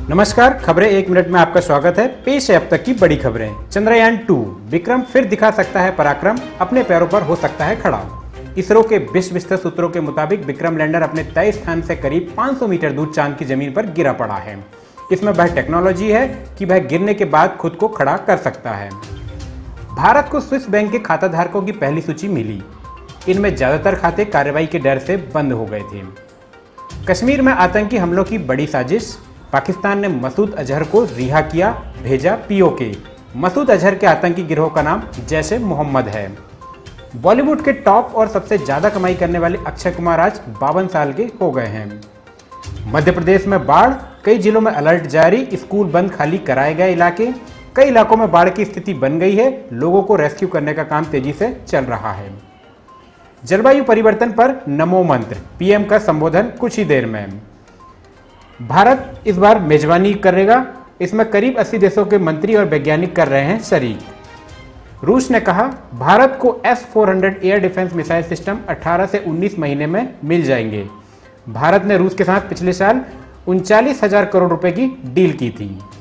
नमस्कार, खबरें एक मिनट में आपका स्वागत है। पेश है अब तक की बड़ी खबरें। चंद्रयान 2 विक्रम फिर दिखा सकता है पराक्रम, अपने पैरों पर हो सकता है खड़ा। इसरो के विश्वस्त सूत्रों के मुताबिक विक्रम लैंडर अपने तय स्थान से करीब 500 मीटर दूर चांद की जमीन पर गिरा पड़ा है। इसमें वह टेक्नोलॉजी है कि वह गिरने के बाद खुद को खड़ा कर सकता है। भारत को स्विस बैंक के खाता धारकों की पहली सूची मिली। इनमें ज्यादातर खाते कार्रवाई के डर से बंद हो गए थे। कश्मीर में आतंकी हमलों की बड़ी साजिश, पाकिस्तान ने मसूद अजहर को रिहा किया, भेजा पीओके। मसूद अजहर के आतंकी गिरोह का नाम जैश-ए-मोहम्मद है। बॉलीवुड के टॉप और सबसे ज्यादा कमाई करने वाले अक्षय कुमार आज 52 साल के हो गए हैं। मध्य प्रदेश में बाढ़, कई जिलों में अलर्ट जारी, स्कूल बंद, खाली कराए गए इलाके। कई इलाकों में बाढ़ की स्थिति बन गई है, लोगों को रेस्क्यू करने का काम तेजी से चल रहा है। जलवायु परिवर्तन पर नमो मंत्र, पीएम का संबोधन कुछ ही देर में। भारत इस बार मेजबानी करेगा, इसमें करीब 80 देशों के मंत्री और वैज्ञानिक कर रहे हैं शरीक। रूस ने कहा भारत को S-400 air defence missile system 18 से 19 महीने में मिल जाएंगे। भारत ने रूस के साथ पिछले साल 39,000 करोड़ रुपए की डील की थी।